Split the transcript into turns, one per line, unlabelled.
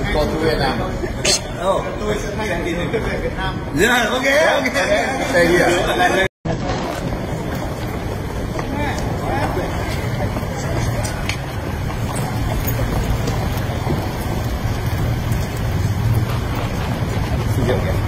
Con tôi Việt Nam.
Tôi sẽ thay đổi đến Việt Nam.
Yeah, ok. Đây đi à? Xin chào.